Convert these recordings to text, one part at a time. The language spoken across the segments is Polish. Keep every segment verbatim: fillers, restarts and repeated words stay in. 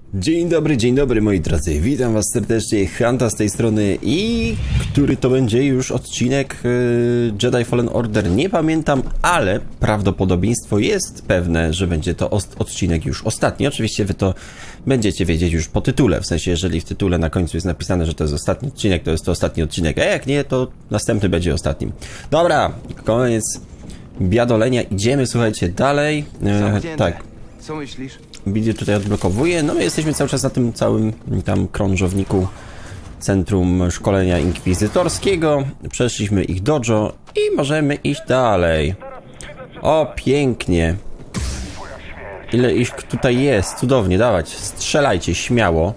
Dzień dobry, dzień dobry moi drodzy, witam was serdecznie, Hanta z tej strony i który to będzie już odcinek yy, Jedi Fallen Order, nie pamiętam, ale prawdopodobieństwo jest pewne, że będzie to odcinek już ostatni. Oczywiście wy to będziecie wiedzieć już po tytule, w sensie jeżeli w tytule na końcu jest napisane, że to jest ostatni odcinek, to jest to ostatni odcinek, a jak nie, to następny będzie ostatnim. Dobra, koniec biadolenia, idziemy, słuchajcie, dalej. Yy, tak. Co myślisz? Video tutaj odblokowuje. No my jesteśmy cały czas na tym całym tam krążowniku Centrum Szkolenia Inkwizytorskiego. Przeszliśmy ich dojo i możemy iść dalej. O, pięknie. Ile ich tutaj jest. Cudownie, dawać. Strzelajcie, śmiało.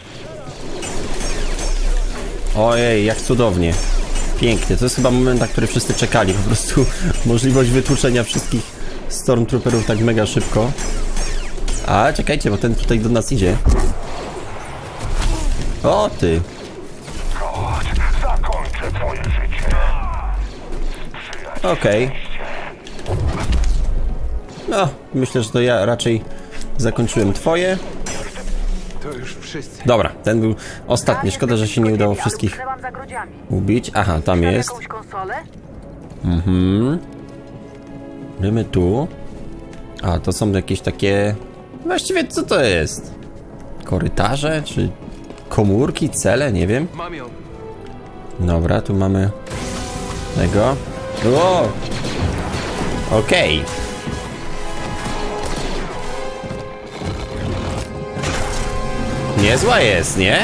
Ojej, jak cudownie. Pięknie. To jest chyba moment, na który wszyscy czekali. Po prostu możliwość wytłuczenia wszystkich Stormtrooperów tak mega szybko. A, czekajcie, bo ten tutaj do nas idzie. O, ty. Okej. Okay. No, myślę, że to ja raczej zakończyłem twoje. To już wszyscy. Dobra, ten był ostatni. Szkoda, że się nie udało wszystkich ubić. Aha, tam jest. Mhm. Wiemy tu. A, to są jakieś takie... Właściwie co to jest? Korytarze? Czy komórki? Cele? Nie wiem. Mam ją. Dobra, tu mamy tego. O! Okej. Okay. Niezła jest, nie?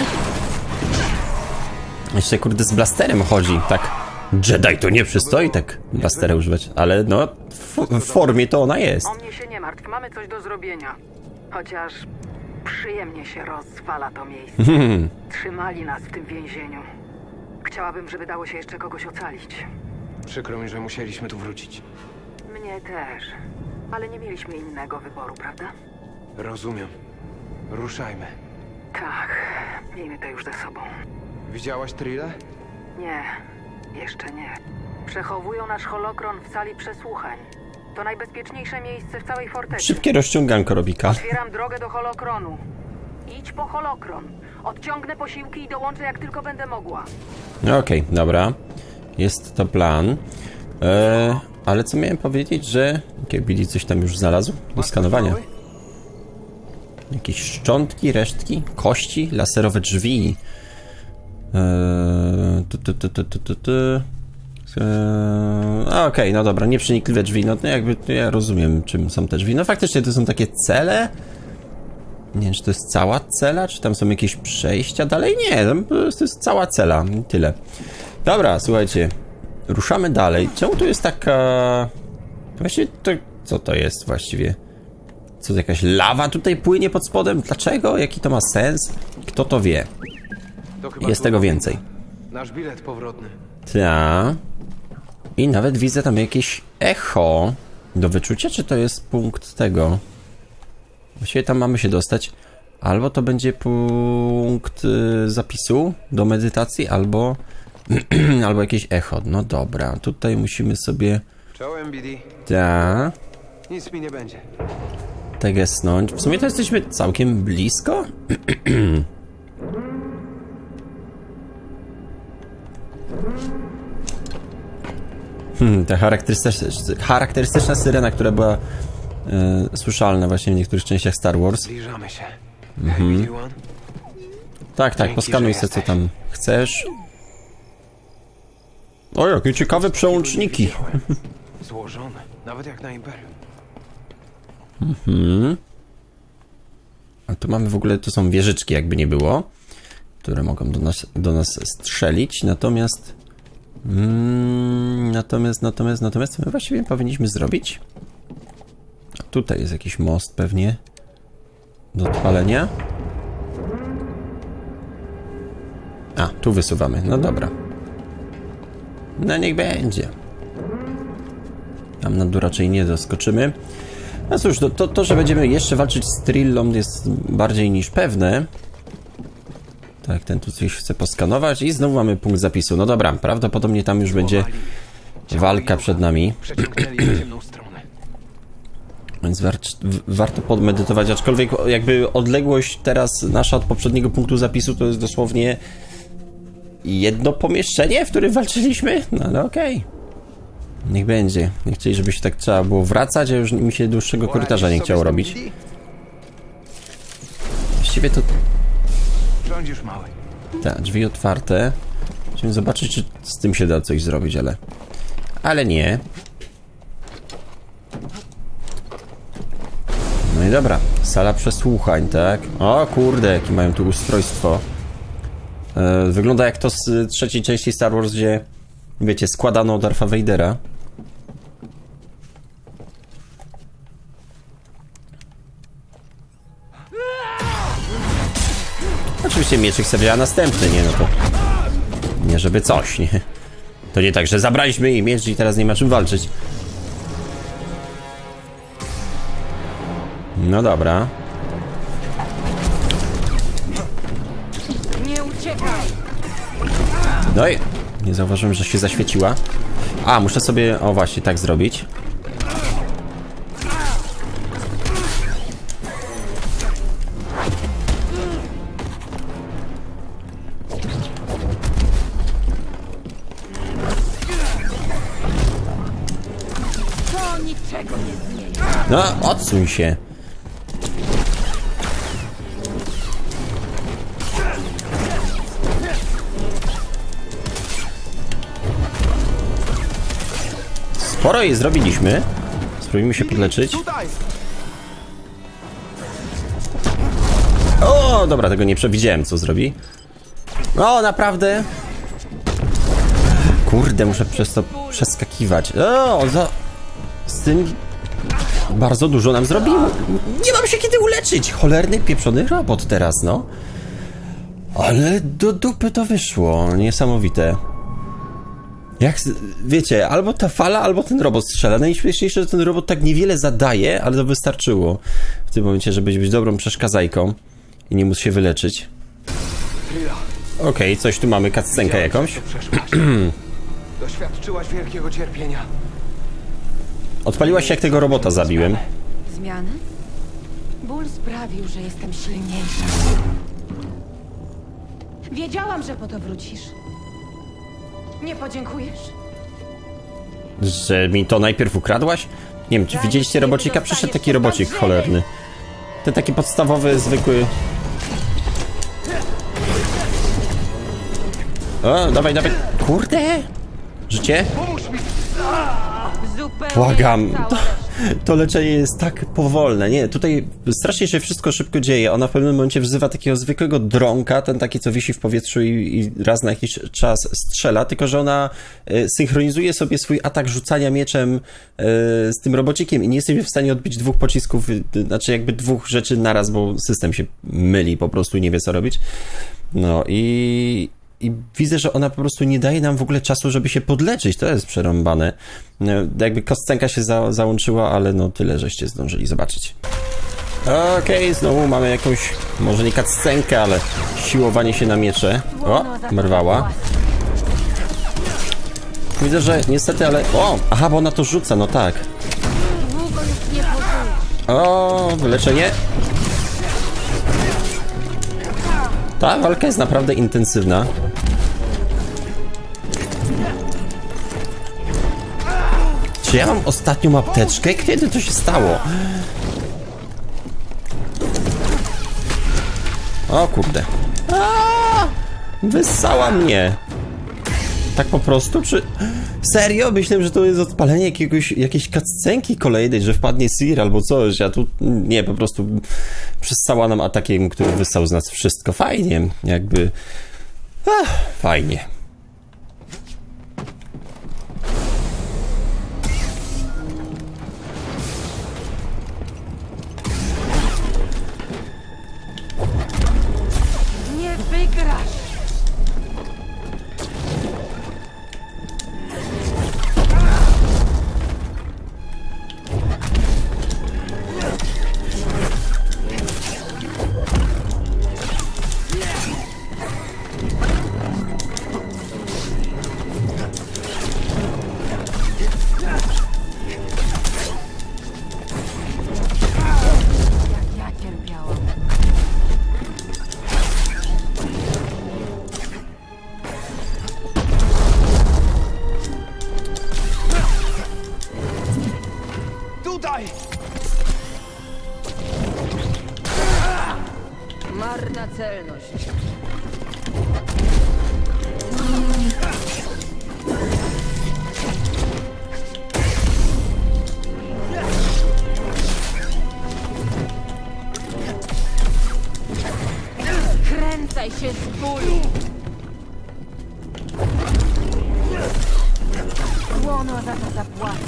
Jeszcze kurde z blasterem chodzi, tak. Jedi to nie przystoi tak blastera używać, ale no w, w formie to ona jest. O mnie się nie martw, mamy coś do zrobienia. Chociaż przyjemnie się rozwala to miejsce. Trzymali nas w tym więzieniu. Chciałabym, żeby dało się jeszcze kogoś ocalić. Przykro mi, że musieliśmy tu wrócić. Mnie też. Ale nie mieliśmy innego wyboru, prawda? Rozumiem. Ruszajmy. Tak, miejmy to już ze sobą. Widziałaś Trillę? Nie, jeszcze nie. Przechowują nasz holokron w sali przesłuchań. To najbezpieczniejsze miejsce w całej fortecy. Szybkie rozciąganko robi Kal. Otwieram drogę do holokronu. Idź po holokron. Odciągnę posiłki i dołączę jak tylko będę mogła. Okej, okay, dobra. Jest to plan. Eee, ale co miałem powiedzieć, że... Okay, Billy coś tam już znalazł do skanowania. Jakieś szczątki, resztki, kości, laserowe drzwi. Eee, tu, tu, tu, tu, tu, tu, tu. Eee, Okej, okay, no dobra, nieprzenikliwe drzwi, no to jakby to ja rozumiem, czym są te drzwi. No faktycznie to są takie cele. Nie wiem, czy to jest cała cela, czy tam są jakieś przejścia dalej? Nie, to jest cała cela, tyle. Dobra, słuchajcie, ruszamy dalej. Czemu tu jest taka... Właściwie to... Co to jest właściwie? Co, to jakaś lawa tutaj płynie pod spodem? Dlaczego? Jaki to ma sens? Kto to wie? To jest tego więcej. Nasz bilet powrotny. Ta. I nawet widzę tam jakieś echo do wyczucia, czy to jest punkt tego? Właściwie tam mamy się dostać. Albo to będzie punkt y, zapisu do medytacji, albo albo jakieś echo. No dobra, tutaj musimy sobie... Czołem, B D. Ta. Nic mi nie będzie. Tegesnąć. W sumie to jesteśmy całkiem blisko. Hmm, ta charakterystyczna, charakterystyczna syrena, która była e, słyszalna właśnie w niektórych częściach Star Wars. Zbliżamy się. Mhm. Tak, tak, Dzięki, poskanuj że sobie co jesteś. tam chcesz. O, jakie ciekawe przełączniki. Złożone, nawet jak na Imperium. Mhm. A tu mamy w ogóle, tu są wieżyczki, jakby nie było, które mogą do nas, do nas strzelić, natomiast mm, natomiast, natomiast, natomiast co my właściwie powinniśmy zrobić? A tutaj jest jakiś most pewnie do odpalenia. A, tu wysuwamy, no dobra. No niech będzie. Tam na dół raczej nie doskoczymy. No cóż, to, to, to, że będziemy jeszcze walczyć z Trillą jest bardziej niż pewne. Tak, ten tu coś chce poskanować i znowu mamy punkt zapisu. No dobra, prawdopodobnie tam już będzie walka przed nami. Przeciągnęli na ciemną stronę. Więc war warto podmedytować, aczkolwiek jakby odległość teraz nasza od poprzedniego punktu zapisu to jest dosłownie jedno pomieszczenie, w którym walczyliśmy? No ale okej. Okay. Niech będzie. Nie chcieli, żeby się tak trzeba było wracać, a już mi się dłuższego korytarza nie chciało robić. Właściwie to... Rządzisz, mały. Tak, drzwi otwarte. Chciałem zobaczyć, czy z tym się da coś zrobić, ale... Ale nie. No i dobra. Sala przesłuchań, tak? O kurde, jakie mają tu ustrojstwo. E, wygląda jak to z trzeciej części Star Wars, gdzie... Wiecie, składano Dartha Vadera. Oczywiście mieczyk sobie wzięła następny, nie no to... Nie żeby coś, nie? To nie tak, że zabraliśmy jej miecz i teraz nie ma czym walczyć. No dobra. Nie uciekaj! No i nie zauważyłem, że się zaświeciła. A, muszę sobie, o właśnie, tak zrobić. To niczego nie zmieni. No, odsuń się. Sporo jej zrobiliśmy. Spróbujmy się podleczyć. O, dobra, tego nie przewidziałem, co zrobi. O, naprawdę? Kurde, muszę przez to przeskakiwać. O, za... Z tym... Bardzo dużo nam zrobił. Nie mam się kiedy uleczyć. Cholerny, pieprzony robot teraz, no. Ale do dupy to wyszło. Niesamowite. Jak, wiecie, albo ta fala, albo ten robot strzela. Najśmieszniejsze, że ten robot tak niewiele zadaje, ale to wystarczyło w tym momencie, żeby być dobrą przeszkadzajką i nie móc się wyleczyć. Okej, okay, coś tu mamy, cutscenkę jakąś. Doświadczyłaś wielkiego cierpienia. Odpaliła się, jak tego robota zabiłem. Zmiany? Ból sprawił, że jestem silniejsza. Wiedziałam, że po to wrócisz. Nie podziękujesz? Że mi to najpierw ukradłaś? Nie wiem, czy widzieliście robocika? Przyszedł taki robocik cholerny. Ten taki podstawowy, zwykły... O, dawaj, dawaj. Kurde! Życie? Błagam. To, to leczenie jest tak powolne. Nie, tutaj strasznie się wszystko szybko dzieje. Ona w pewnym momencie wzywa takiego zwykłego dronka, ten taki, co wisi w powietrzu i, i raz na jakiś czas strzela, tylko że ona y, synchronizuje sobie swój atak rzucania mieczem y, z tym robocikiem i nie jesteśmy w stanie odbić dwóch pocisków, y, znaczy jakby dwóch rzeczy naraz, bo system się myli po prostu i nie wie, co robić. No i... I widzę, że ona po prostu nie daje nam w ogóle czasu, żeby się podleczyć. To jest przerąbane. No, jakby kostcenka się za, załączyła, ale no tyle, żeście zdążyli zobaczyć. Okej, okay, znowu mamy jakąś, może nie kostcenkę, ale siłowanie się na miecze. O, mrwała. Widzę, że niestety, ale... O, aha, bo ona to rzuca, no tak. O, wyleczenie. Ta walka jest naprawdę intensywna. Czy ja mam ostatnią apteczkę? Kiedy to się stało? O kurde. Aaaa! Wyssała mnie. Tak po prostu? Czy... Serio? Myślałem, że to jest odpalenie jakiegoś, jakiejś cutscenki kolejnej, że wpadnie Sir albo coś, a tu nie, po prostu przessała nam atakiem, który wyssał z nas wszystko. Fajnie, jakby... Ach, fajnie. Nie wygrasz! Marna celność. Kręcaj się z bólu! Łono za to zapłaci.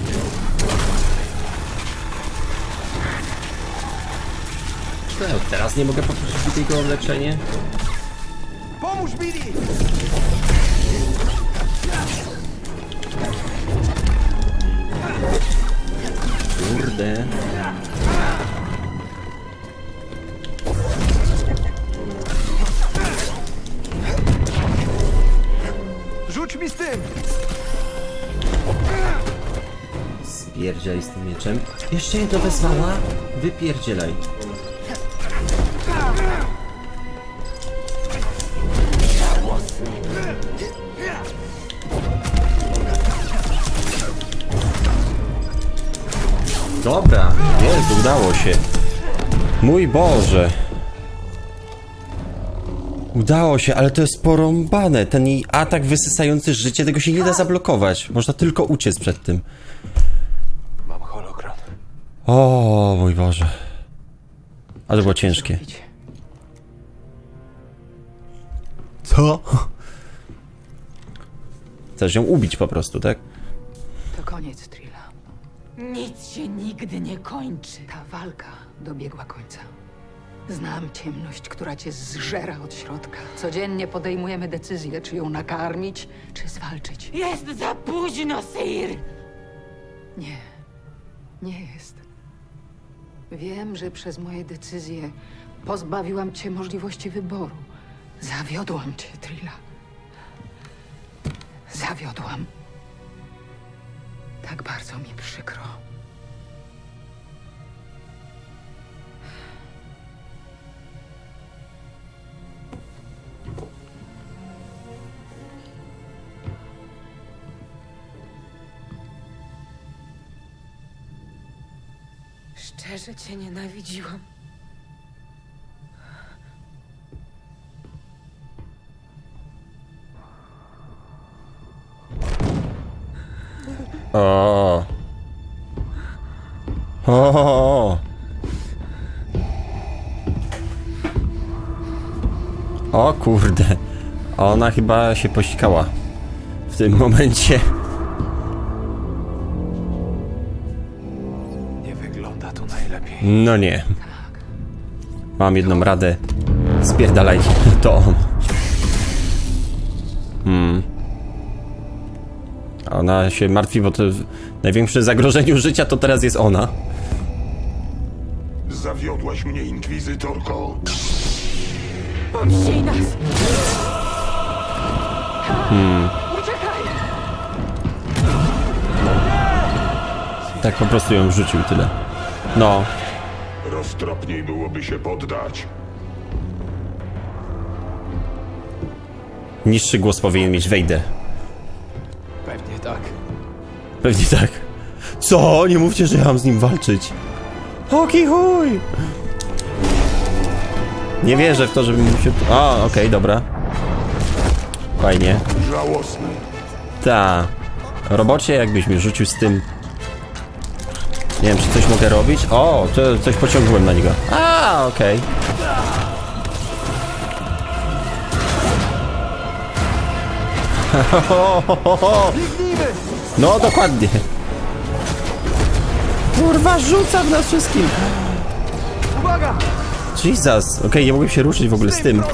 No, teraz nie mogę poprosić tylko o leczenie. Pomóż Billy! Kurde. Rzuć mi z tym! Spierdzielaj z tym mieczem. Jeszcze jedno wezwała? Wypierdzielaj. Dobra, jest, udało się. Mój Boże. Udało się, ale to jest porąbane. Ten jej atak wysysający życie, tego się nie da zablokować. Można tylko uciec przed tym. Mam hologran. O mój Boże. Ale to było ciężkie. Co? Chcesz ją ubić po prostu, tak? To koniec, Trilla. Nic się nigdy nie kończy. Ta walka dobiegła końca. Znam ciemność, która cię zżera od środka. Codziennie podejmujemy decyzję, czy ją nakarmić, czy zwalczyć. Jest za późno, Sir! Nie. Nie jest. Wiem, że przez moje decyzje pozbawiłam cię możliwości wyboru. Zawiodłam cię, Trilla. Zawiodłam. Tak bardzo mi przykro. Szczerze cię nienawidziłam. O. O. O kurde. Ona chyba się posikała w tym momencie. Nie wygląda to najlepiej. No nie. Mam jedną radę. Spierdalaj. To on. Hmm. Ona się martwi, bo to w największym zagrożeniu życia to teraz jest ona. Zawiodłaś mnie, inkwizytorko. Pomścij nas! Hmm. Uciekaj! Tak po prostu ją rzucił, tyle. No. Roztropniej byłoby się poddać. Niższy głos powinien mieć Vader. Pewnie tak. Pewnie tak. Co? Nie mówcie, że ja mam z nim walczyć. Hoki chuj! Nie wierzę w to, żebym mu się... A, okej, okay, dobra. Fajnie. Żałosne. Ta. Robocie, jakbyś mnie rzucił z tym... Nie wiem, czy coś mogę robić? O, to coś pociągłem na niego. A, okej. Okay. No, dokładnie. Kurwa, rzuca w nas wszystkim. Uwaga! Jesus. Okej, okay, nie mogłem się ruszyć w ogóle z tym.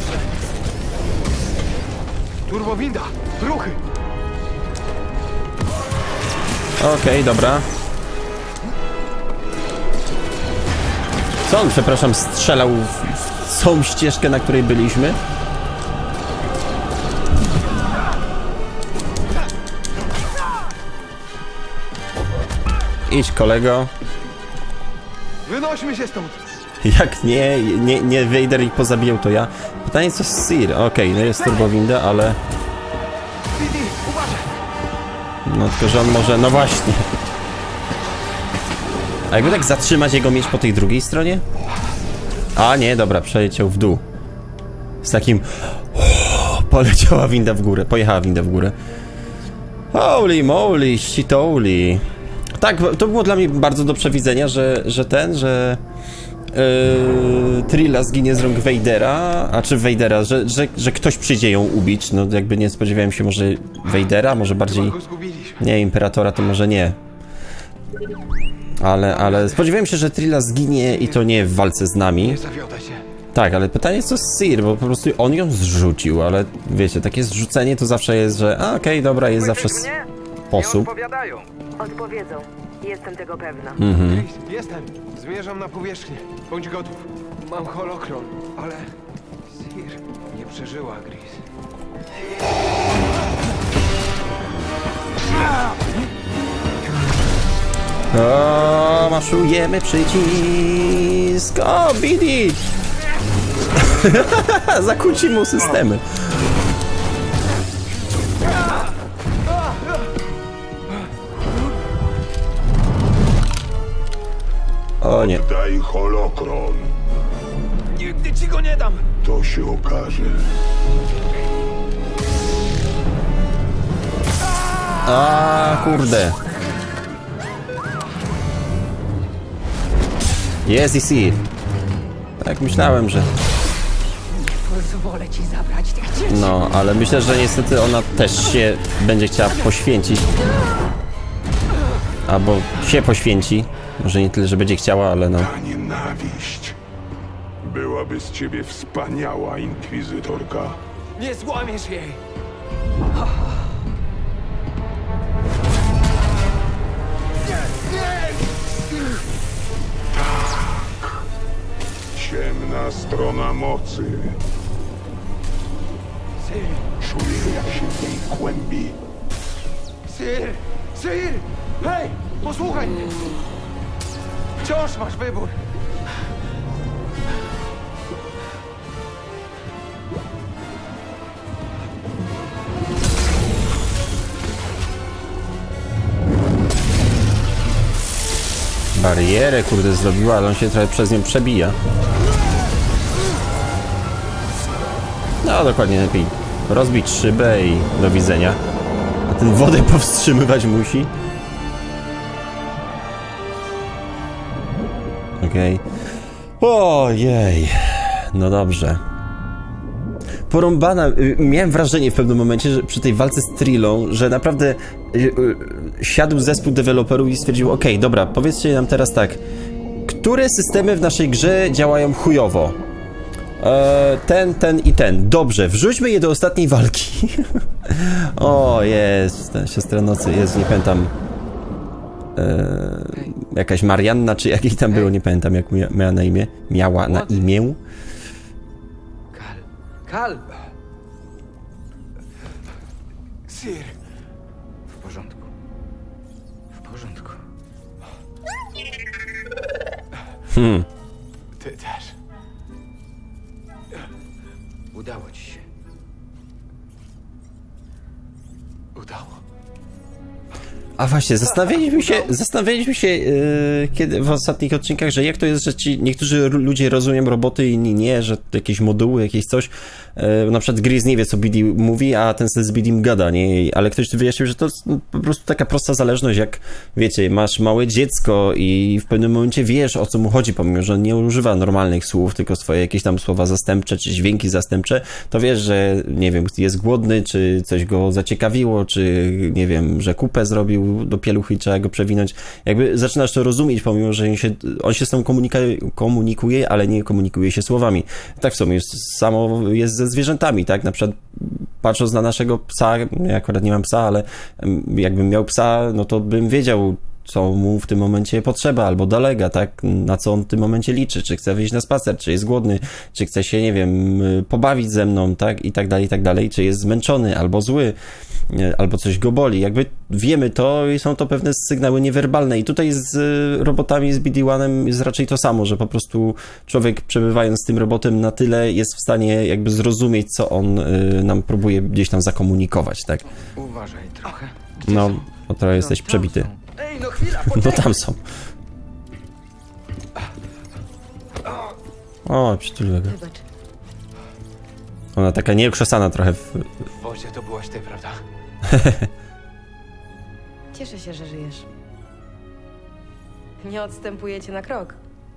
Turbowinda! Ruchy! Okej, okay, dobra. Co on, przepraszam, strzelał w, w tą ścieżkę, na której byliśmy? Idź, kolego. Wynośmy się stąd! Jak nie, nie, nie Vader ich pozabijał, to ja. Pytanie co z Sir. Okej, okay, no jest turbowinda, ale... Speedy, uważaj! No tylko, że on może... No właśnie. A jakby tak zatrzymać jego miecz po tej drugiej stronie? A nie, dobra, przeleciał w dół. Z takim... Poleciała winda w górę, pojechała winda w górę. Holy moly, shitoli. Tak, to było dla mnie bardzo do przewidzenia, że, że ten, że... Yy, Trilla zginie z rąk Vadera, a czy Vadera, że, że, że ktoś przyjdzie ją ubić. No jakby nie spodziewałem się może Vadera, może bardziej... Nie, Imperatora to może nie. Ale, ale spodziewałem się, że Trilla zginie i to nie w walce z nami. Nie zawiodę się. Tak, ale pytanie jest co z Ciri, bo po prostu on ją zrzucił, ale wiecie, takie zrzucenie to zawsze jest, że a okej, okay, dobra, jest zawsze sposób. Odpowiadają. Odpowiedzą. Jestem tego pewna. Mhm. Chris, jestem. Zmierzam na powierzchnię. Bądź gotów. Mam holokron, ale... Sir nie przeżyła, Gris. O, maszujemy przycisk. O, Bidi! Zakłóci mu systemy. O nie. Daj holokron. Nigdy ci go nie dam! To się okaże. A kurde. Jest i Ciri. Tak myślałem, że... Pozwolę ci zabrać tych dzieci. No, ale myślę, że niestety ona też się będzie chciała poświęcić. Albo się poświęci. Może nie tyle, że będzie chciała, ale no... Ta nienawiść. Byłaby z ciebie wspaniała inkwizytorka. Nie złamiesz jej! Ciemna strona mocy. Sir! Czuję, jak się w niej kłębi. Sir! Sir! Hej! Posłuchaj mnie! Wciąż masz wybór! Barierę, kurde, zrobiła, ale on się trochę przez nią przebija. No, dokładnie, lepiej rozbić szybę i do widzenia. A ten wodę powstrzymywać musi. Okej. Okay. Ojej. No dobrze. Porąbana. Miałem wrażenie w pewnym momencie, że przy tej walce z Trillą, że naprawdę siadł zespół deweloperów i stwierdził, okej, okay, dobra, powiedzcie nam teraz tak, które systemy w naszej grze działają chujowo? Eee, ten, ten i ten. Dobrze, wrzućmy je do ostatniej walki. O, jest, ta siostra nocy, jest, nie pamiętam. Eee, jakaś Marianna, czy jak jej tam było, nie pamiętam, jak miała na imię. Miała na imię. Kal. Kal! Sir! W porządku. W porządku. Hmm. Ty też. Udało ci się. Udało. A właśnie, zastanawialiśmy się, zastanawialiśmy się yy, kiedy, w ostatnich odcinkach, że jak to jest, że ci niektórzy ludzie rozumieją roboty, inni nie, że jakieś moduły, jakieś coś. Yy, na przykład Gris nie wie, co Bidi mówi, a ten z Bidim gada, nie? Ale ktoś tu wyjaśnił, że to jest po prostu taka prosta zależność, jak wiecie, masz małe dziecko i w pewnym momencie wiesz, o co mu chodzi, pomimo że nie używa normalnych słów, tylko swoje jakieś tam słowa zastępcze, czy dźwięki zastępcze, to wiesz, że nie wiem, jest głodny, czy coś go zaciekawiło, czy nie wiem, że kupę zrobił do pieluchy i trzeba go przewinąć. Jakby zaczynasz to rozumieć, pomimo że on się, on się z tą komunika- komunikuje, ale nie komunikuje się słowami. Tak w sumie jest, samo jest ze zwierzętami, tak? Na przykład patrząc na naszego psa, ja akurat nie mam psa, ale jakbym miał psa, no to bym wiedział, co mu w tym momencie potrzeba, albo dolega, tak? Na co on w tym momencie liczy, czy chce wyjść na spacer, czy jest głodny, czy chce się, nie wiem, pobawić ze mną, tak? I tak dalej, i tak dalej, czy jest zmęczony, albo zły, albo coś go boli. Jakby wiemy to i są to pewne sygnały niewerbalne i tutaj z robotami, z B D one jest raczej to samo, że po prostu człowiek przebywając z tym robotem na tyle jest w stanie jakby zrozumieć, co on nam próbuje gdzieś tam zakomunikować, tak? Uważaj trochę. Gdzie No, są? bo trochę jesteś tam przebity. są. Ej, no chwila, No poczekaj! tam są. O, przytuliłem go. Wybacz. Ona taka nieokrzesana trochę w... W wozie to byłaś ty, prawda? Cieszę się, że żyjesz. Nie odstępuję cię na krok.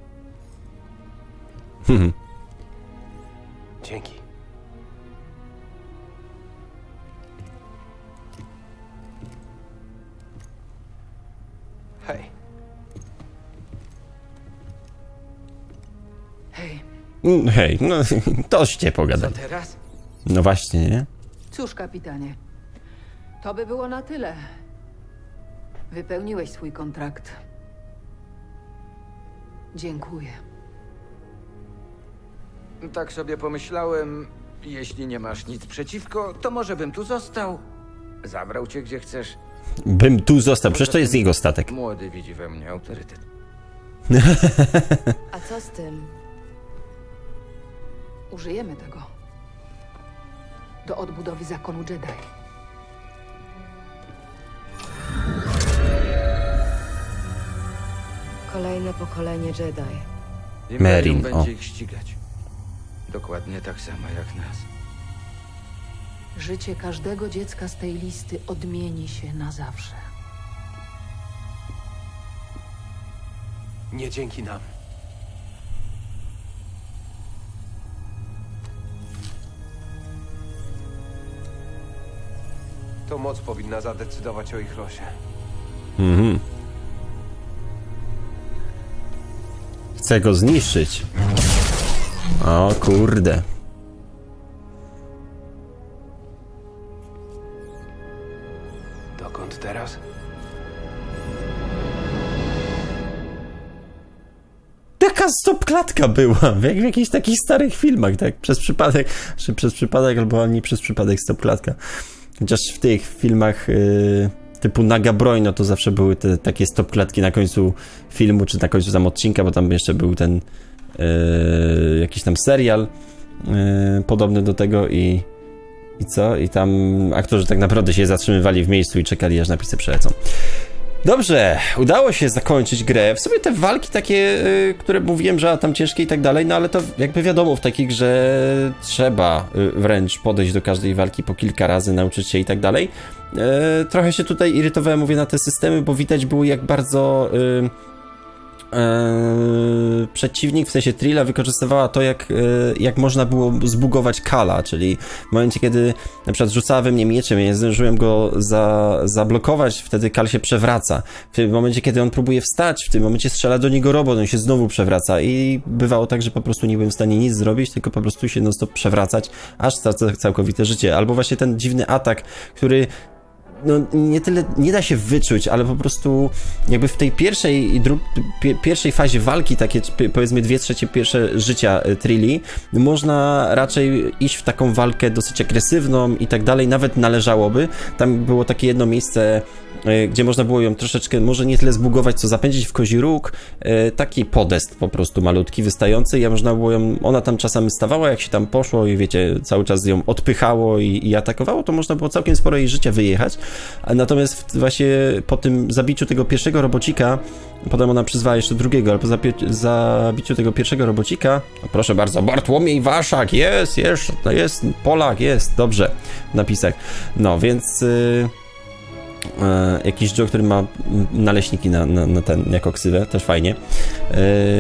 Dzięki. Hej. Hej, Mm, Hej, no doście Co pogadać. teraz? No właśnie, nie? cóż, kapitanie, to by było na tyle. Wypełniłeś swój kontrakt. Dziękuję. Tak sobie pomyślałem, jeśli nie masz nic przeciwko, to może bym tu został. Zabrał cię gdzie chcesz. Bym tu został, przecież to jest jego statek. Młody widzi we mnie autorytet. A co z tym? Użyjemy tego. Do odbudowy zakonu Jedi. Kolejne pokolenie Jedi. Imperium Merrin, będzie o. ich ścigać. Dokładnie tak samo jak nas. Życie każdego dziecka z tej listy odmieni się na zawsze. Nie dzięki nam. To moc powinna zadecydować o ich losie. Mhm. Chcę go zniszczyć. O kurde. Dokąd teraz? Taka stopklatka była, jak w jakichś takich starych filmach, tak? Przez przypadek, czy przez przypadek, albo nie przez przypadek stopklatka. Chociaż w tych filmach yy, typu Naga Broń, no to zawsze były te takie stopklatki na końcu filmu, czy na końcu tam odcinka, bo tam jeszcze był ten yy, jakiś tam serial yy, podobny do tego i i co? I tam aktorzy tak naprawdę się zatrzymywali w miejscu i czekali, aż napisy przelecą. Dobrze, udało się zakończyć grę. W sumie te walki takie, y, które mówiłem, że tam ciężkie i tak dalej, no ale to jakby wiadomo, w takiej grze trzeba y, wręcz podejść do każdej walki po kilka razy, nauczyć się i tak dalej. Y, trochę się tutaj irytowałem, mówię, na te systemy, bo widać było, jak bardzo y, y, przeciwnik, w sensie Trilla, wykorzystywała to, jak, y, jak można było zbugować Kala, czyli w momencie, kiedy na przykład rzucała we mnie mieczem, ja nie zdążyłem go za, zablokować, wtedy Kal się przewraca. W tym momencie, kiedy on próbuje wstać, w tym momencie strzela do niego robot, on się znowu przewraca i bywało tak, że po prostu nie byłem w stanie nic zrobić, tylko po prostu się non stop przewracać, aż cał, całkowite życie. Albo właśnie ten dziwny atak, który no nie tyle, nie da się wyczuć, ale po prostu jakby w tej pierwszej i dru- pi- pierwszej fazie walki, takie powiedzmy dwie trzecie pierwsze życia Trilli, można raczej iść w taką walkę dosyć agresywną i tak dalej, nawet należałoby. Tam było takie jedno miejsce, gdzie można było ją troszeczkę, może nie tyle zbugować, co zapędzić w kozi róg, taki podest po prostu malutki, wystający, ja można było ją, ona tam czasami stawała, jak się tam poszło i wiecie, cały czas ją odpychało i, i atakowało, to można było całkiem sporo jej życia wyjechać. Natomiast właśnie po tym zabiciu tego pierwszego robocika, potem ona przyzwała jeszcze drugiego, ale po zapie- zabiciu tego pierwszego robocika, no proszę bardzo, Bartłomiej Waszak, jest, jest, to jest, Polak, jest, dobrze, w napisach. No, więc yy, yy, jakiś Joe, który ma naleśniki na, na, na ten, jako ksywę, też fajnie. Yy,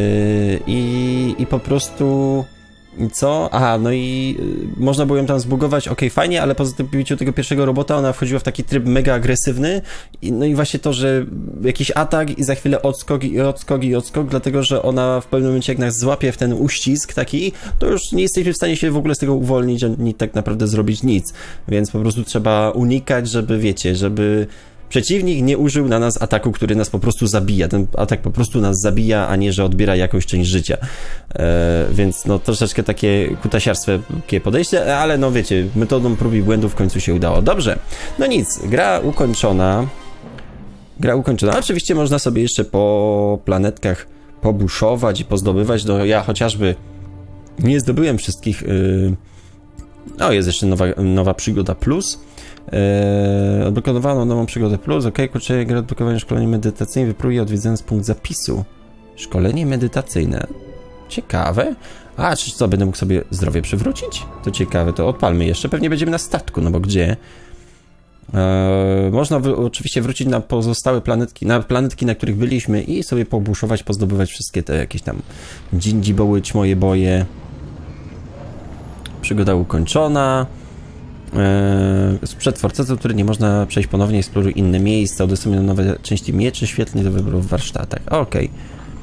i, I po prostu... Co? Aha, no i y, można było ją tam zbugować, okej, okay, fajnie, ale po zabiciu tego pierwszego robota ona wchodziła w taki tryb mega agresywny i, no i właśnie to, że jakiś atak i za chwilę odskok i odskok i odskok, dlatego, że ona w pewnym momencie jak nas złapie w ten uścisk taki, to już nie jesteśmy w stanie się w ogóle z tego uwolnić, ani tak naprawdę zrobić nic, więc po prostu trzeba unikać, żeby, wiecie, żeby przeciwnik nie użył na nas ataku, który nas po prostu zabija. Ten atak po prostu nas zabija, a nie, że odbiera jakąś część życia. E, więc no troszeczkę takie kutasiarstwkie podejście, ale no wiecie, metodą prób i błędów w końcu się udało. Dobrze, no nic, gra ukończona. Gra ukończona. Oczywiście można sobie jeszcze po planetkach pobuszować i pozdobywać. No ja chociażby nie zdobyłem wszystkich... Yy... O, jest jeszcze nowa, nowa przygoda plus. Eee, odblokowano nową przygodę plus, ok, kurczę, gra odblokowanie szkolenie medytacyjne, wypróbuje odwiedzając punkt zapisu. Szkolenie medytacyjne. Ciekawe, A, czy co, będę mógł sobie zdrowie przywrócić? To ciekawe, to odpalmy jeszcze. Pewnie będziemy na statku, no bo gdzie? Eee, można wy, oczywiście wrócić na pozostałe planetki, na planetki, na których byliśmy i sobie pobuszować, pozdobywać wszystkie te jakieś tam dżindziboły, moje boje. Przygoda ukończona. Eee, sprzed fortecy, który nie można przejść ponownie, eksploruj inne miejsca, udostępnij nowe części mieczy świetlnych do wyboru w warsztatach. Okej. Okay.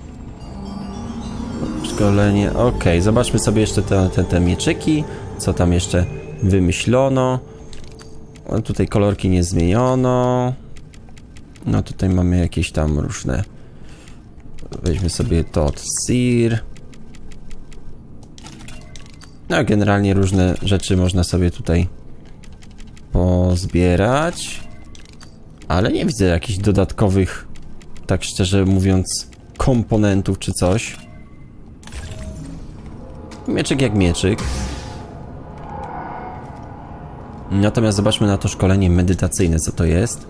Szkolenie, okej. Okay. Zobaczmy sobie jeszcze te, te, te mieczyki, co tam jeszcze wymyślono. O, tutaj kolorki nie zmieniono. No tutaj mamy jakieś tam różne. Weźmy sobie to od Seer. No generalnie różne rzeczy można sobie tutaj pozbierać. Ale nie widzę jakichś dodatkowych, tak szczerze mówiąc, komponentów czy coś. Mieczyk jak mieczyk. Natomiast zobaczmy na to szkolenie medytacyjne, co to jest.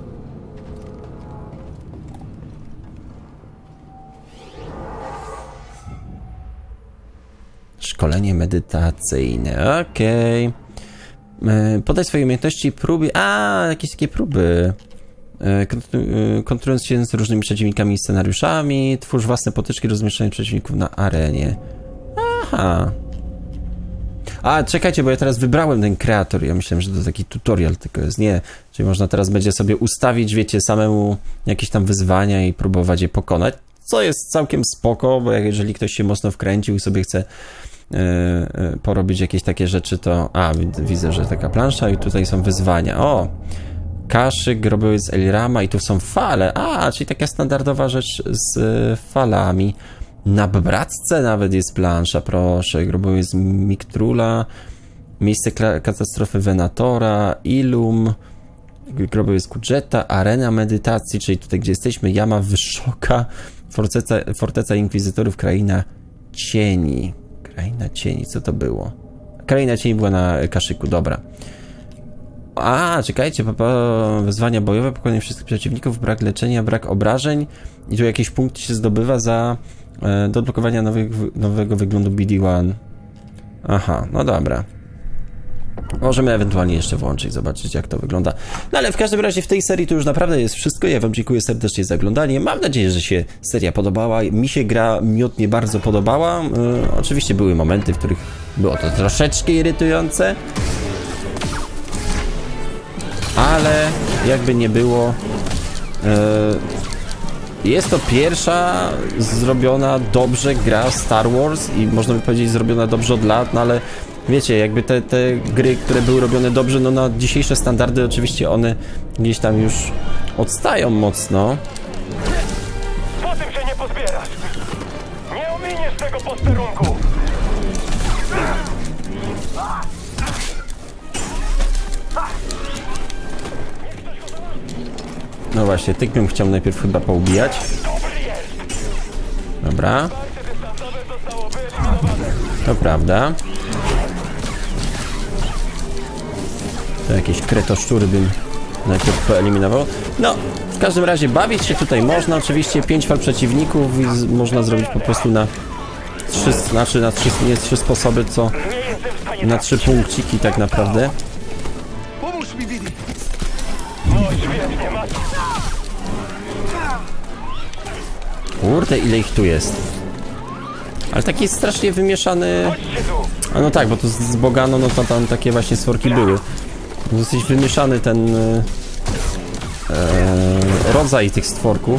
Szkolenie medytacyjne, okej. Okay. Podaj swoje umiejętności, próby... A, jakieś takie próby. Kontrując się z różnymi przeciwnikami i scenariuszami, twórz własne potyczki rozmieszczenia przeciwników na arenie. Aha. A, czekajcie, bo ja teraz wybrałem ten kreator. Ja myślałem, że to taki tutorial tylko jest. Nie. Czyli można teraz będzie sobie ustawić, wiecie, samemu jakieś tam wyzwania i próbować je pokonać. Co jest całkiem spoko, bo jeżeli ktoś się mocno wkręcił i sobie chce yy, yy, porobić jakieś takie rzeczy, to... A, widzę, że taka plansza i tutaj są wyzwania. O! Kaszyk, grobowiec Elirama i tu są fale. A, czyli taka standardowa rzecz z yy, falami. Na Bratce nawet jest plansza, proszę. Grobowiec Miktrula, miejsce katastrofy Venatora, Ilum, grobowiec Kudżeta, arena medytacji, czyli tutaj, gdzie jesteśmy, Jama Wyszoka, forteca, forteca Inkwizytorów, Kraina Cieni. Kraina Cieni, co to było? Kraina Cieni była na Kaszyku, dobra. A, czekajcie, wyzwania bojowe, pokonanie wszystkich przeciwników, brak leczenia, brak obrażeń i tu jakieś punkty się zdobywa za e, do odblokowania nowych, nowego wyglądu B D jeden. Aha, no dobra. Możemy ewentualnie jeszcze włączyć, zobaczyć jak to wygląda. No ale w każdym razie w tej serii to już naprawdę jest wszystko. Ja wam dziękuję serdecznie za oglądanie. Mam nadzieję, że się seria podobała. Mi się gra miotnie bardzo podobała. E, oczywiście były momenty, w których było to troszeczkę irytujące. Ale jakby nie było, yy, jest to pierwsza zrobiona dobrze gra Star Wars i można by powiedzieć zrobiona dobrze od lat, no ale wiecie, jakby te, te gry, które były robione dobrze, no na dzisiejsze standardy oczywiście one gdzieś tam już odstają mocno. Po tym się nie pozbierasz! Nie ominiesz tego posterunku! No właśnie, tych bym chciał najpierw chyba poubijać. Dobra. To prawda. To jakieś kretoszczury bym najpierw poeliminował. No, w każdym razie bawić się tutaj można. Oczywiście pięć fal przeciwników i można zrobić po prostu na trzy, znaczy na trzy, nie trzy sposoby, co na trzy punkciki tak naprawdę. Pomóż mi, Billy! No świetnie, masz. Kurde, ile ich tu jest. Ale taki jest strasznie wymieszany. A no tak, bo to z Bogano, no to tam takie właśnie stworki były. Dosyć wymieszany ten e, rodzaj tych stworków.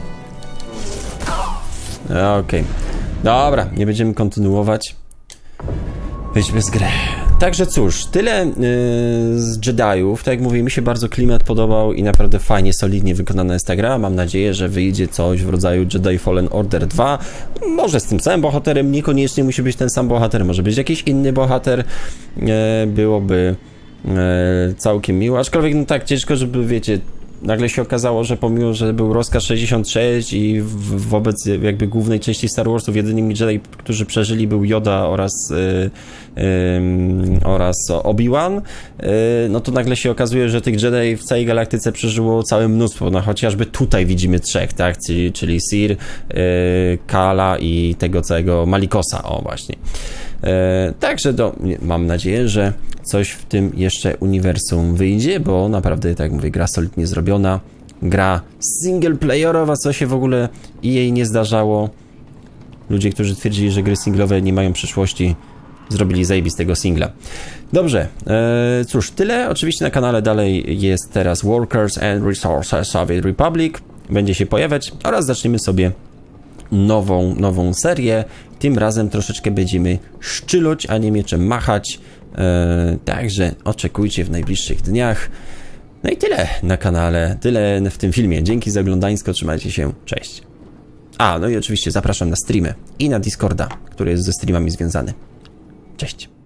Okej. Okay. Dobra, nie będziemy kontynuować. Wejdźmy z gry. Także cóż, tyle yy, z Jediów. Tak jak mówię, mi się bardzo klimat podobał i naprawdę fajnie, solidnie wykonana jest ta gra. Mam nadzieję, że wyjdzie coś w rodzaju Jedi Fallen Order dwa. Może z tym samym bohaterem, niekoniecznie musi być ten sam bohater, może być jakiś inny bohater. Yy, byłoby yy, całkiem miło. Aczkolwiek no tak ciężko, żeby wiecie, nagle się okazało, że pomimo, że był rozkaz sześćdziesiąt sześć i w, wobec jakby głównej części Star Warsów jedynymi Jedi, którzy przeżyli, był Yoda oraz yy, yy, oraz Obi-Wan, yy, no to nagle się okazuje, że tych Jedi w całej galaktyce przeżyło całe mnóstwo, no chociażby tutaj widzimy trzech, tak, czyli, czyli Seer, yy, Kala i tego całego Malikosa, o właśnie. E, także do, mam nadzieję, że coś w tym jeszcze uniwersum wyjdzie, bo naprawdę, tak jak mówię, gra solidnie zrobiona. Gra singleplayerowa, co się w ogóle jej nie zdarzało. Ludzie, którzy twierdzili, że gry singlowe nie mają przyszłości, zrobili zajebistego singla. Dobrze, e, cóż, tyle. Oczywiście na kanale dalej jest teraz Workers and Resources Soviet Republic. Będzie się pojawiać oraz zaczniemy sobie nową, nową serię. Tym razem troszeczkę będziemy szczyloć, a nie mieczem machać. E, także oczekujcie w najbliższych dniach. No i tyle na kanale, tyle w tym filmie. Dzięki za oglądańsko, trzymajcie się, cześć. A, no i oczywiście zapraszam na streamy i na Discorda, który jest ze streamami związany. Cześć.